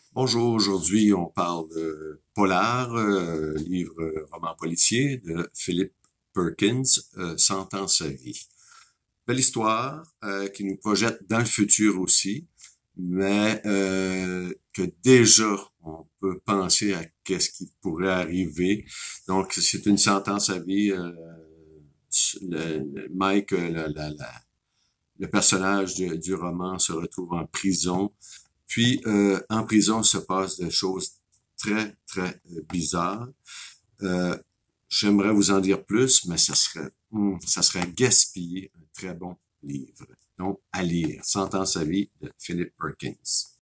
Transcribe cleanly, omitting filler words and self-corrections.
Bonjour, aujourd'hui on parle de Polar, livre roman policier de Philip Perkins, 100 ans sa vie. Belle histoire qui nous projette dans le futur aussi, mais que déjà on peut penser à qu'est-ce qui pourrait arriver. Donc c'est une sentence à vie. Mike, le personnage du roman, se retrouve en prison. Puis, en prison, se passe des choses très, très bizarres. Euh, J'aimerais vous en dire plus, mais ça serait gaspiller un très bon livre. Donc, à lire. 100 ans sa vie de Philip Perkins.